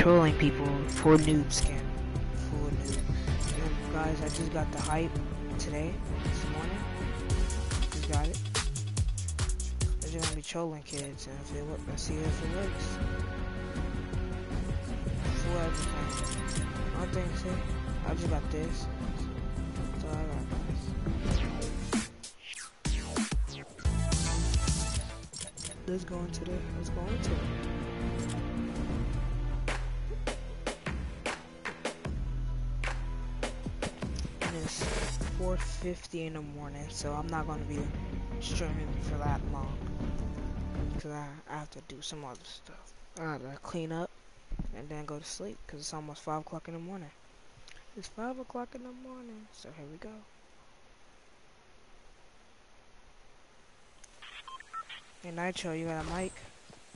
trolling people for noob skin. For noob. And guys, I just got the hype today, this morning. Just got it. I'm just gonna be trolling kids and if it works, let's see if it works. For everything. One thing, see? I just got this. So I got this. Let's go into it. Let's go into it. And it's 4:50 in the morning, so I'm not gonna be streaming for that long because I have to do some other stuff. I gotta clean up and then go to sleep because it's almost 5 o'clock in the morning. It's 5 o'clock in the morning, so here we go. Hey Nitro, you got a mic?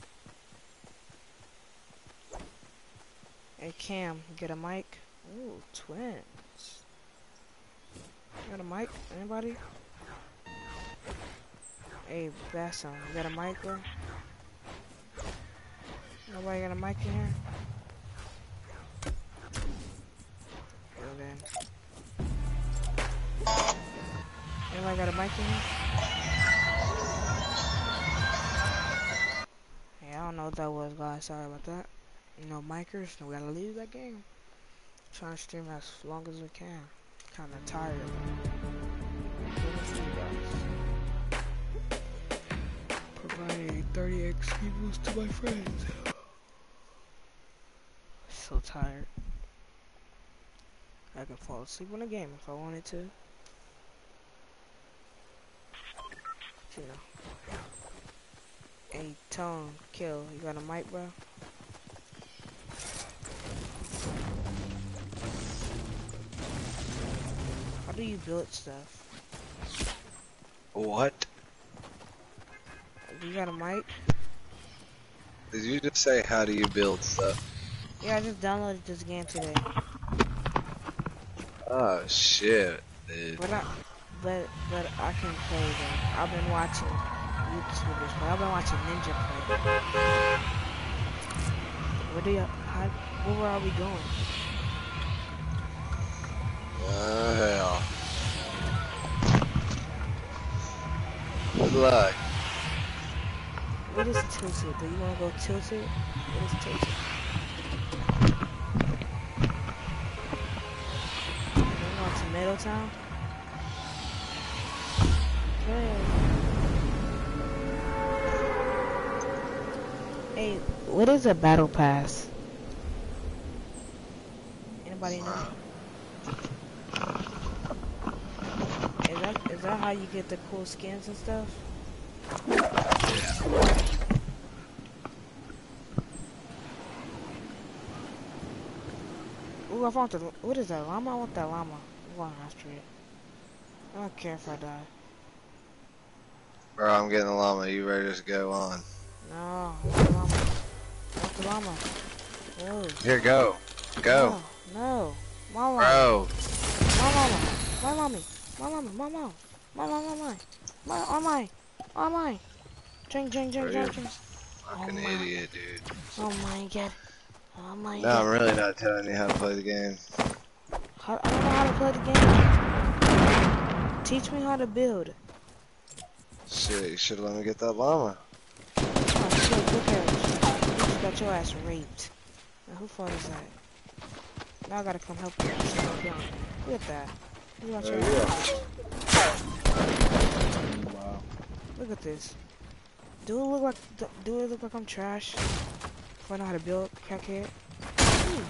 Hey Cam, you get a mic? Ooh, twins. You got a mic? Anybody? Hey Bassam, you got a mic, bro? Nobody got a mic in here? Well then. Anybody got a mic in here? Hey, I don't know what that was, guys. Sorry about that. No micers, we gotta leave that game. Trying to stream as long as we can. Kinda tired of it. Providing 30 XP to my friends. So tired. I could fall asleep on the game if I wanted to. You know. Hey, Tone, Kill, you got a mic, bro? How do you build stuff? What? You got a mic? Did you just say how do you build stuff? Yeah, I just downloaded this game today. Oh shit, dude. But I can play them. I've been watching YouTubers play. I've been watching Ninja play. Where are we going? Hell. Good luck. What is tilted? Do you want to go tilted? What is tilted? You want Tomato Town? Okay. Hey, what is a battle pass? Anybody know? Is that how you get the cool skins and stuff? Ooh, I found the, what is that, llama? I want that llama. I'm going after it. I don't care if I die. Bro, I'm getting the llama. You ready to go on? No, I want the llama. I want the llama. No. Here, go. Go. No. My llama. Bro. My llama. My llama. My llama. My llama. My llama. My llama. Drink. Fucking idiot, dude. Oh my god. Oh my No, god. I'm really not telling you how to play the game. I don't know how to play the game. Teach me how to build. Shit, you should let me get that llama. Oh shit, look at it. You just got your ass raped. Now, who fault is that? Now I gotta come help you. Look at that. You got your ass raped. Wow. Look at this. Do it look like I'm trash? If I know how to build, crackhead. Ooh.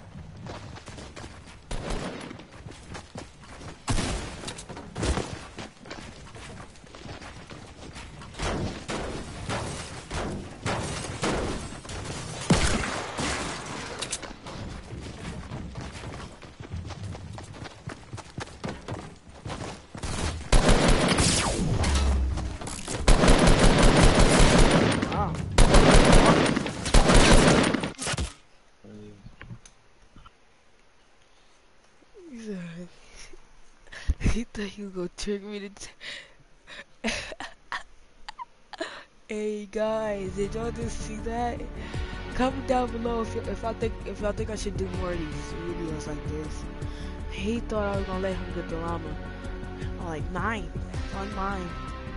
He thought you go trick me to Hey guys, did y'all just see that? Comment down below if y'all think I should do more of these videos like this. He thought I was gonna let him get the llama. I'm like 9 on mine.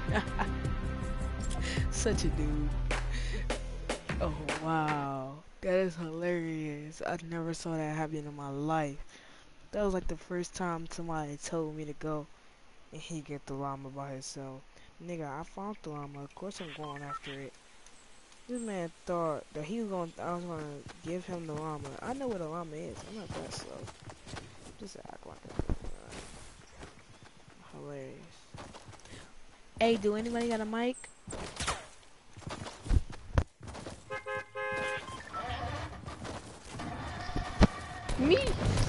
Such a dude. Oh wow, that is hilarious. I never saw that happen in my life. That was like the first time somebody told me to go and he get the llama by himself. Nigga, I found the llama. Of course I'm going after it. This man thought that I was gonna give him the llama. I know what a llama is. I'm not that slow. Just act like it. Hilarious. Hey, do anybody got a mic? Me?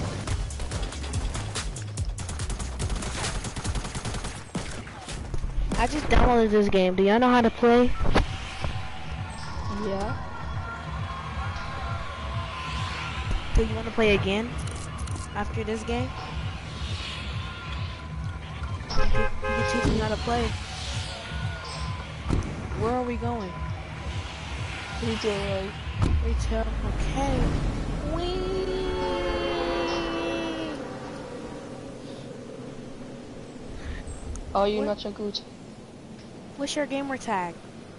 I just downloaded this game. Do y'all know how to play? Yeah. Do you want to play again after this game? You can teach me how to play. Where are we going? Retail. Retail. Okay. Whee! Oh, you're not so good. What's your gamer tag?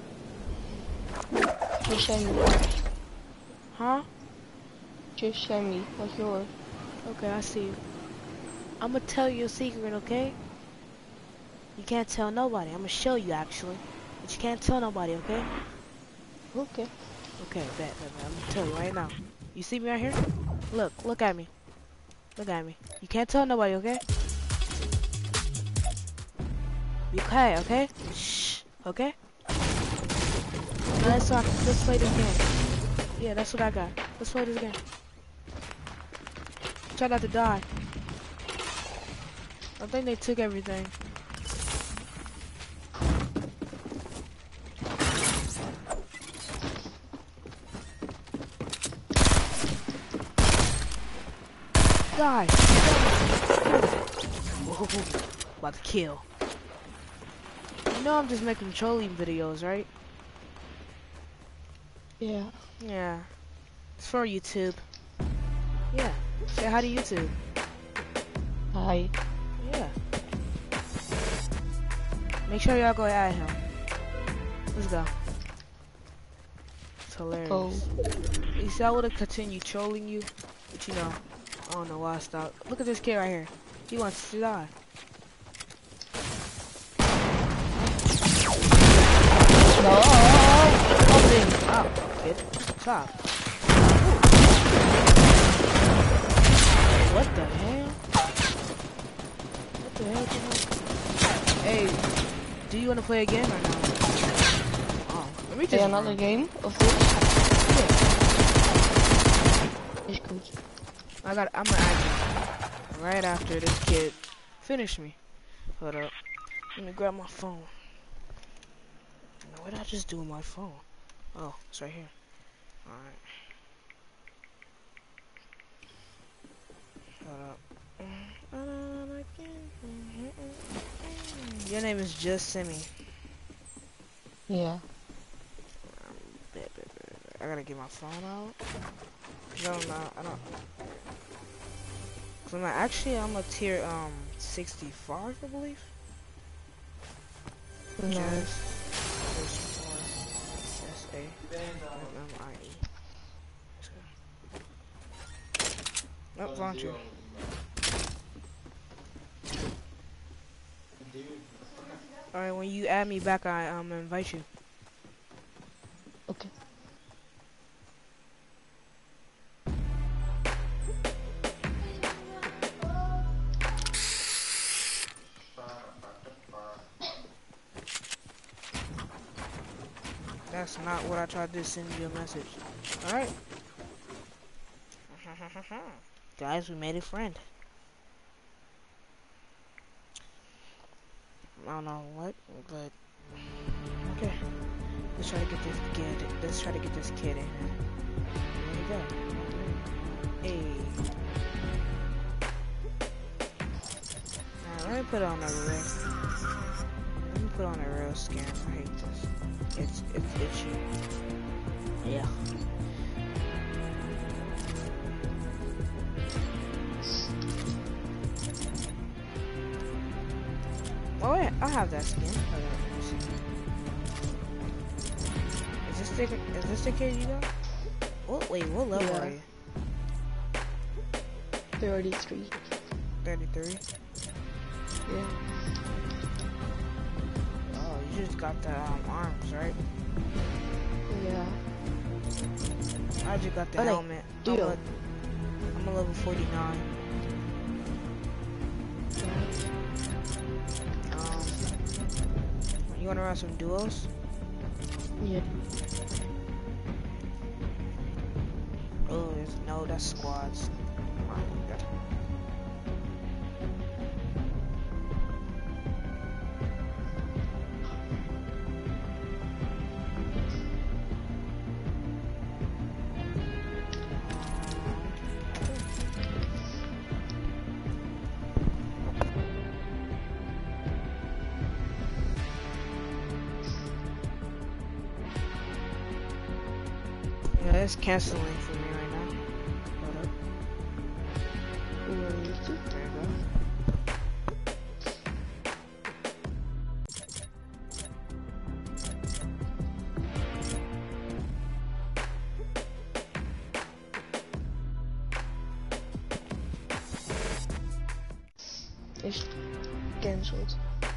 Just send me. Huh? Just send me. What's yours? Okay, I see you. I'm gonna tell you a secret, okay? You can't tell nobody. I'm gonna show you actually. But you can't tell nobody, okay? Okay. Okay, bet. I'm gonna tell you right now. You see me right here? Look at me. Look at me. You can't tell nobody, okay? Okay? Shh, okay? Now let's play this game. Yeah, that's what I got. Let's play this game. Try not to die. I think they took everything. Die! Whoa, about to kill. You know I'm just making trolling videos, right? Yeah. Yeah. It's for YouTube. Yeah. Say hi to YouTube. Hi. Yeah. Make sure y'all go at him. Let's go. It's hilarious. Oh. You see, I would have continued trolling you, but you know, I don't know why I stopped. Look at this kid right here. He wants to die. No. Oh, kid. Stop. What the hell? What the hell is going on? Hey, do you want to play again or not? Oh, let me just Play another game of this? Yeah. Is good. I'm gonna add you right after this kid finish me. Hold up. Let me grab my phone. What did I just do with my phone? Oh, it's right here. Alright. Hold up. Your name is Just Simi. Yeah. I gotta get my phone out. No, I don't. So I'm a tier 65, I believe. Nice. S-A-M-M-I-E. Oh, volunteer. Alright, when you add me back, I invite you. Okay. That's not what I tried to send you a message. Alright. Guys, we made a friend. I don't know what, but okay. Let's try to get this kid. Let's try to get this kid in. There we go. Hey. Now let me put on a real. Let me put on a real scan. I hate this. It's itchy. Yeah. Oh wait, I have that skin. Hold on, let me see. Is this the kid you got? Oh wait, what level Yeah. are you? 33. 33. Yeah. Oh, you just got the arms, right? Yeah. I just got the Oh, no. helmet. Duo. I'm a level 49. You wanna run some duos? Yeah. Oh, no, that's squads. Come on, you got- Yeah, it's canceling for me right now. Hold up. Who are you two? There you go. Is cancelled.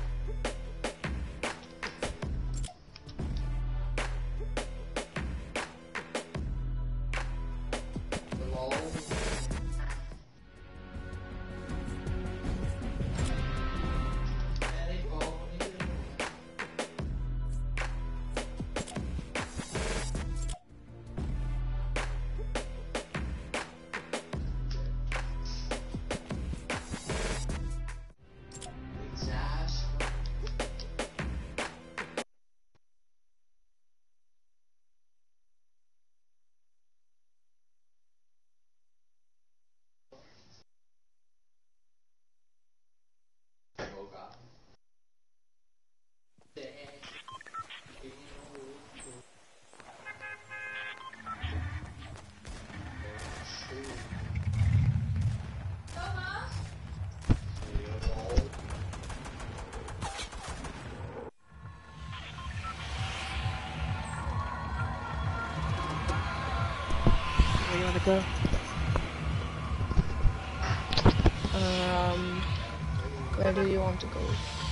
Where you wanna go? Where do you want to go?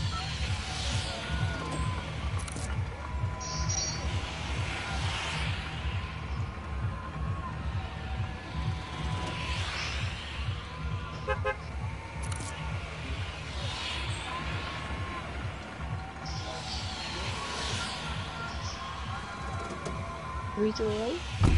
Retail Road?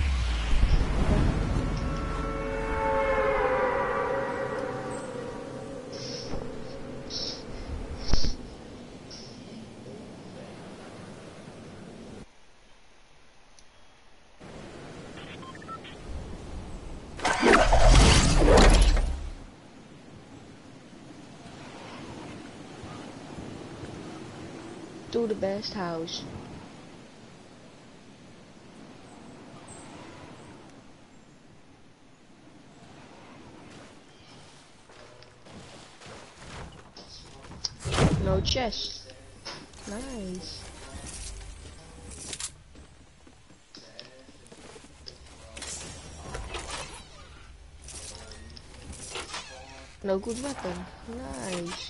To the best house. No chest. Nice. No good weapon. Nice.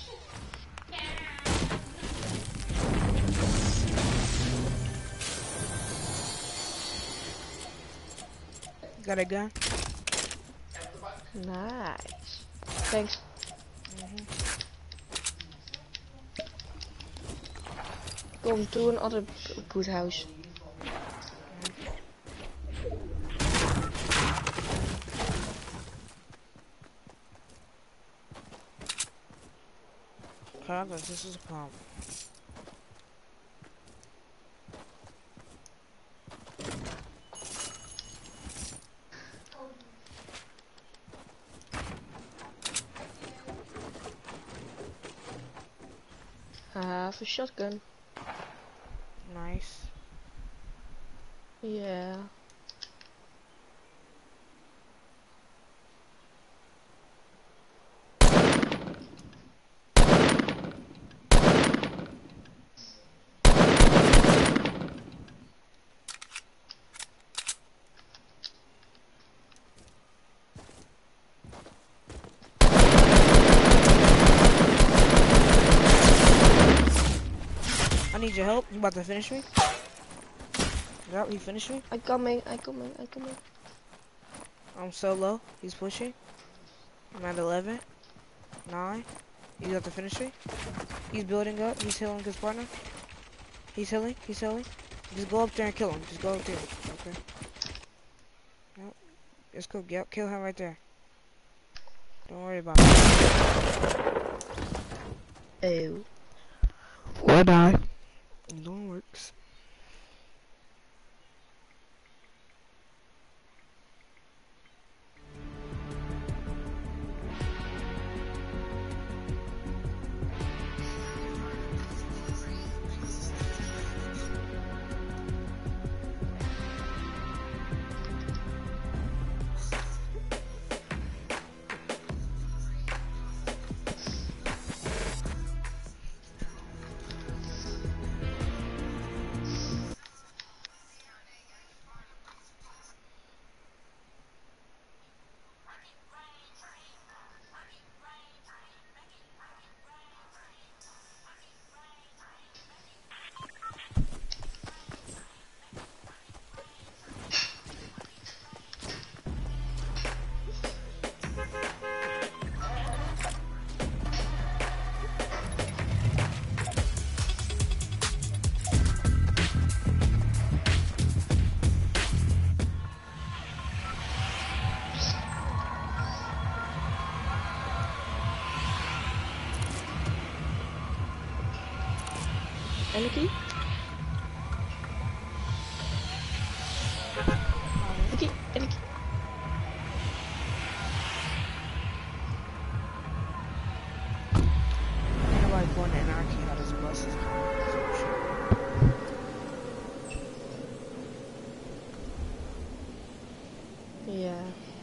Got a gun? Nice. Thanks. Come to another good house. Carlos, this is a problem. I have a shotgun. Nice. Yeah. need your help. You about to finish me? Yep, he finished me. I coming. I'm so low. He's pushing. I'm at 11. 9. He's about to finish me. He's building up. He's healing his partner. He's healing. Just go up there and kill him. Just go up there. Okay. Yep. Let's go. Yep, kill him right there. Don't worry about it. Ew. Or die. Don't works. Anarchy? Anarchy? Anarchy? Ain't nobody going to anarchy how this bus is coming. Some shit. Yeah.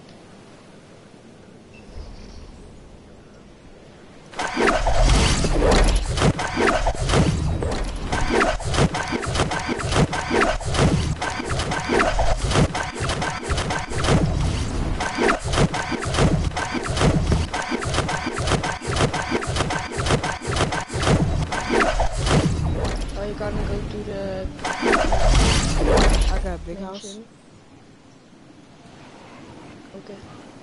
Big house. Okay.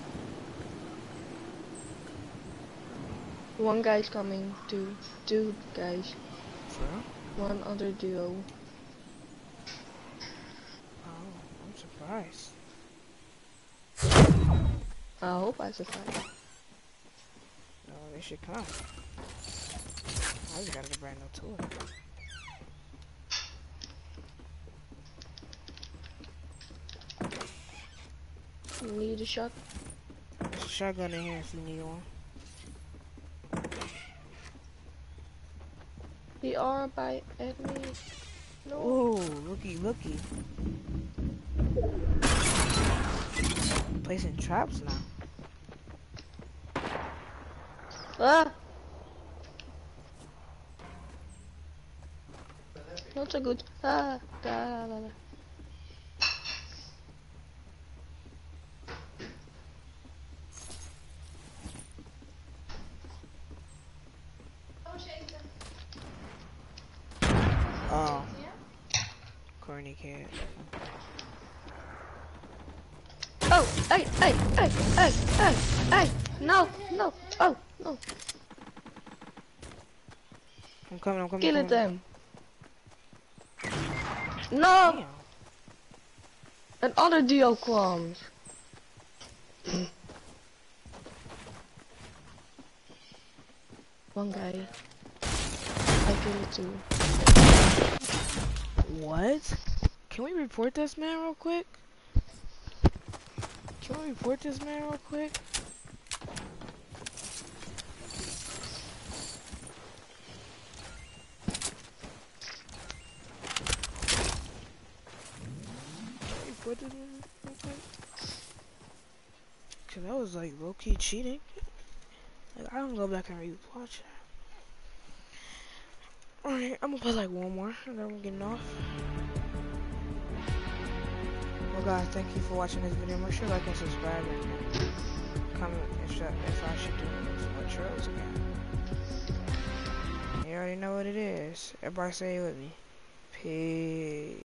One guy's coming. Two guys. Sure. One other duo. Oh, I'm surprised. I hope I survive. No, they should come. I just got a brand new tool. Need a shot? There's a shotgun in here if you need one. They are by at me. No. Oh, looky. Placing traps now. Ah! Not so good. Ah! Da, da, da. Oh. Corny cat. Oh! Hey! No! Oh! No! I'm coming. Kill it them! No! Damn. Another duo comes. One guy. I killed it too. What? Can we report this man real quick? Cause that was like low-key cheating. Like, I don't go back and re-watch that. Alright, I'm gonna play like one more and then we're getting off. Well guys, thank you for watching this video. Make sure to like and subscribe and comment if I should do some more trails again. already know what it is. Everybody say it with me. Peace.